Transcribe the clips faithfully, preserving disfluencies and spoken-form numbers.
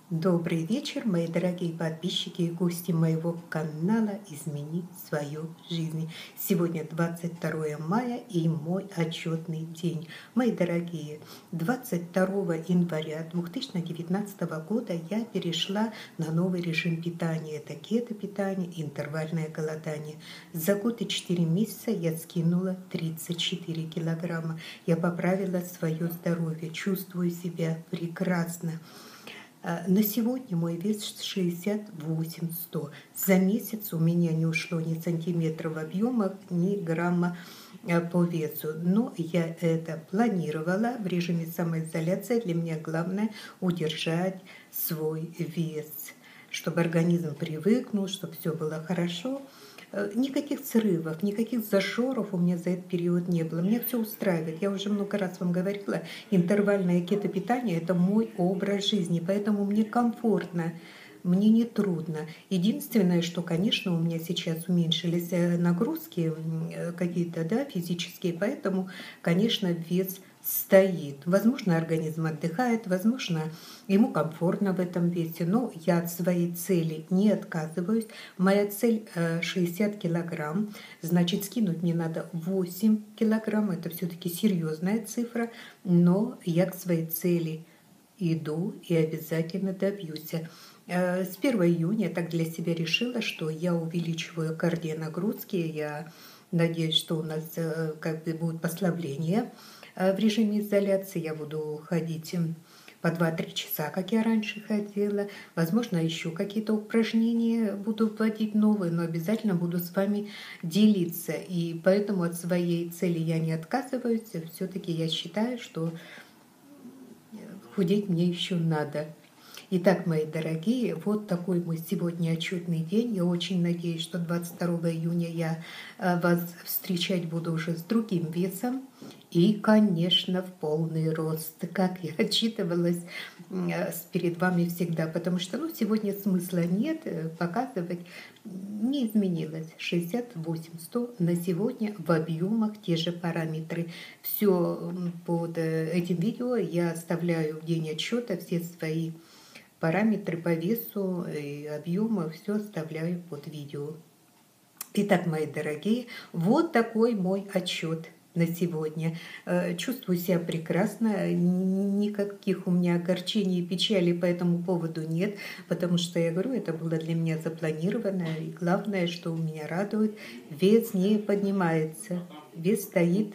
Добрый вечер, мои дорогие подписчики и гости моего канала «Измени свою жизнь». Сегодня двадцать второе мая и мой отчетный день. Мои дорогие, двадцать второго января две тысячи девятнадцатого года я перешла на новый режим питания. Это кето-питание, интервальное голодание. За год и четыре месяца я скинула тридцать четыре килограмма. Я поправила свое здоровье, чувствую себя прекрасно. На сегодня мой вес шестьдесят восемь сто. За месяц у меня не ушло ни сантиметра в объемах, ни грамма по весу. Но я это планировала в режиме самоизоляции. Для меня главное удержать свой вес, чтобы организм привыкнул, чтобы все было хорошо. Никаких срывов, никаких зашоров у меня за этот период не было. Меня все устраивает. Я уже много раз вам говорила, интервальное кето-питание – это мой образ жизни, поэтому мне комфортно, мне не трудно. Единственное, что, конечно, у меня сейчас уменьшились нагрузки какие-то, да, физические, поэтому, конечно, вес стоит. Возможно, организм отдыхает, возможно, ему комфортно в этом весе, но я от своей цели не отказываюсь. Моя цель шестьдесят килограмм, значит, скинуть мне надо восемь килограмм, это все-таки серьезная цифра, но я к своей цели иду и обязательно добьюсь. С первого июня я так для себя решила, что я увеличиваю кардионагрузки, я надеюсь, что у нас как бы будет послабление в режиме изоляции. Я буду ходить по два-три часа, как я раньше ходила. Возможно, еще какие-то упражнения буду вводить новые, но обязательно буду с вами делиться. И поэтому от своей цели я не отказываюсь. Все-таки я считаю, что худеть мне еще надо. Итак, мои дорогие, вот такой мой сегодня отчетный день. Я очень надеюсь, что двадцать второго июня я вас встречать буду уже с другим весом. И, конечно, в полный рост, как я отчитывалась перед вами всегда. Потому что ну, сегодня смысла нет показывать. Не изменилось. шестьдесят восемь сто на сегодня в объемах те же параметры. Все под этим видео я оставляю в день отчета все свои параметры по весу и объему, все оставляю под видео. Итак, мои дорогие, вот такой мой отчет на сегодня. Чувствую себя прекрасно, никаких у меня огорчений и печали по этому поводу нет, потому что, я говорю, это было для меня запланировано, и главное, что у меня радует, вес не поднимается, вес стоит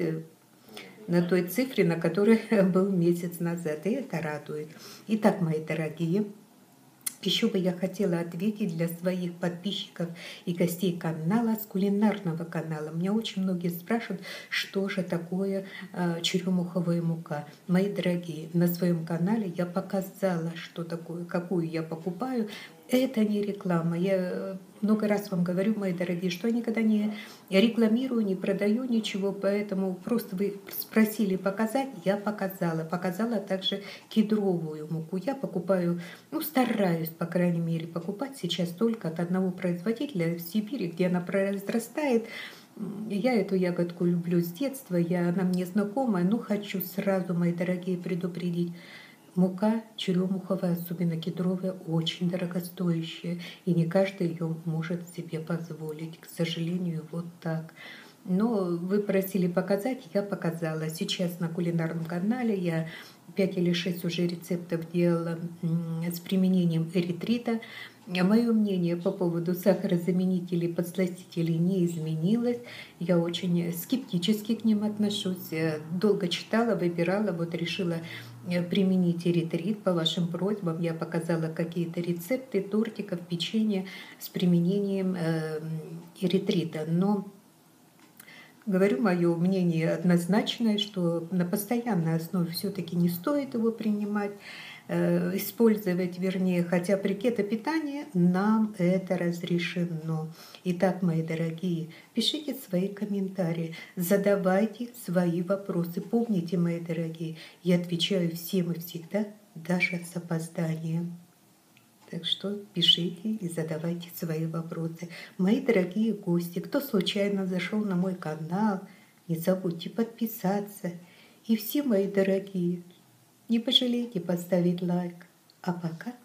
на той цифре, на которой был месяц назад, и это радует. Итак, мои дорогие, еще бы я хотела ответить для своих подписчиков и гостей канала, с кулинарного канала. Меня очень многие спрашивают, что же такое э, черемуховая мука. Мои дорогие, на своем канале я показала, что такое, какую я покупаю. Это не реклама. Я много раз вам говорю, мои дорогие, что я никогда не рекламирую, не продаю ничего, поэтому просто вы спросили показать, я показала. Показала также кедровую муку. Я покупаю, ну, стараюсь, по крайней мере, покупать сейчас только от одного производителя в Сибири, где она произрастает. Я эту ягодку люблю с детства, я, она мне знакомая, но хочу сразу, мои дорогие, предупредить. Мука черемуховая, особенно кедровая, очень дорогостоящая, и не каждый ее может себе позволить, к сожалению, вот так. Но вы просили показать, я показала. Сейчас на кулинарном канале я пять или шесть уже рецептов делала с применением эритрита. Мое мнение по поводу сахарозаменителей, подсластителей не изменилось. Я очень скептически к ним отношусь. Долго читала, выбирала, вот решила применить эритрит. По вашим просьбам я показала какие-то рецепты тортиков, печенья с применением эритрита. Но говорю, мое мнение однозначное, что на постоянной основе все-таки не стоит его принимать, э, использовать, вернее, хотя при кето-питании нам это разрешено. Итак, мои дорогие, пишите свои комментарии, задавайте свои вопросы. Помните, мои дорогие, я отвечаю всем и всегда, даже с опозданием. Так что пишите и задавайте свои вопросы. Мои дорогие гости, кто случайно зашел на мой канал, не забудьте подписаться. И все мои дорогие, не пожалейте поставить лайк. А пока